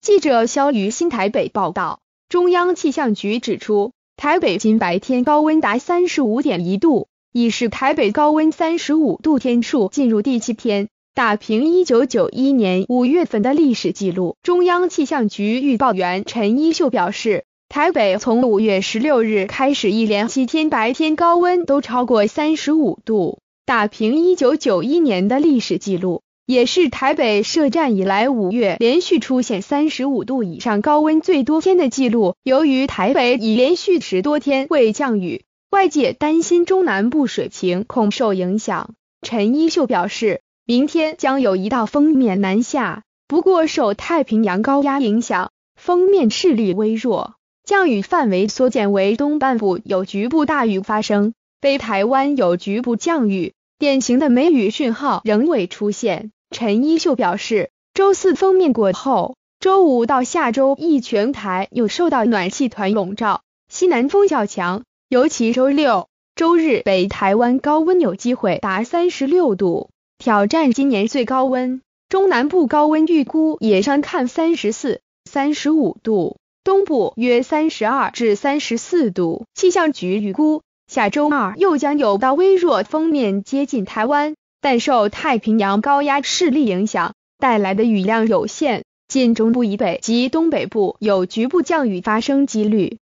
记者肖于新台北报道，中央气象局指出，台北今白天高温达 35.1 度，已是台北高温35度天数进入第7天，打平1991年5月份的历史记录。中央气象局预报员陈一秀表示，台北从5月16日开始一连7天白天高温都超过35度，打平1991年的历史记录，也是台北设站以来5月连续出现35度以上高温最多天的记录。由于台北已连续10多天未降雨，外界担心中南部水情恐受影响。陈一秀表示，明天将有一道锋面南下，不过受太平洋高压影响，锋面势力微弱，降雨范围缩减为东半部有局部大雨发生，北台湾有局部降雨，典型的梅雨讯号仍未出现。陈一秀表示，周4锋面过后，周5到下周一全台又受到暖气团笼罩，西南风较强，尤其周6、周日北台湾高温有机会达36度，挑战今年最高温。中南部高温预估也上看34、35度，东部约32至34度。气象局预估，下周2又将有道微弱锋面接近台湾，但受太平洋高压势力影响，带来的雨量有限，仅中部以北及东北部有局部降雨发生几率。